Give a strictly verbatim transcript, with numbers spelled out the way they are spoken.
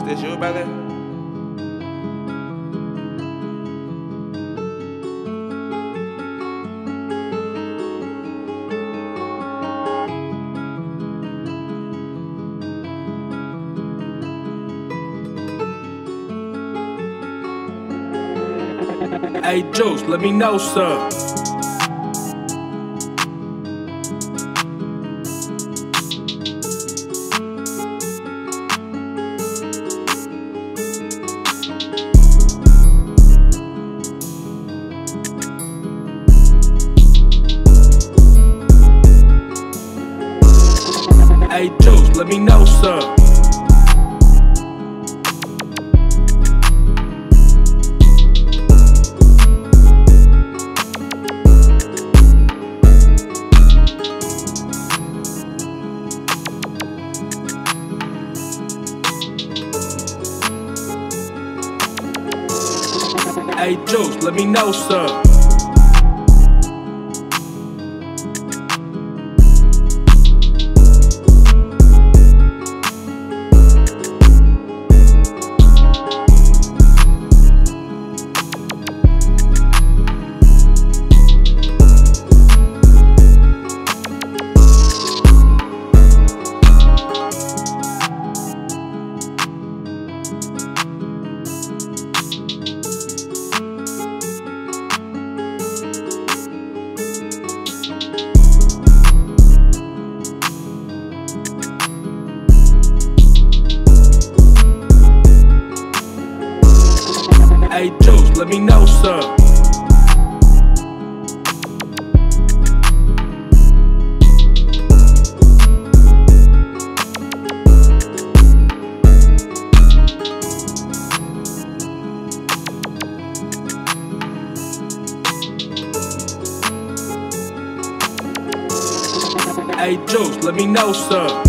This you, brother? Hey Juce, let me know some. Hey Juce, let me know some. Hey Juce, let me know some. Hey Juce, let me know some. Hey Juce, let me know some.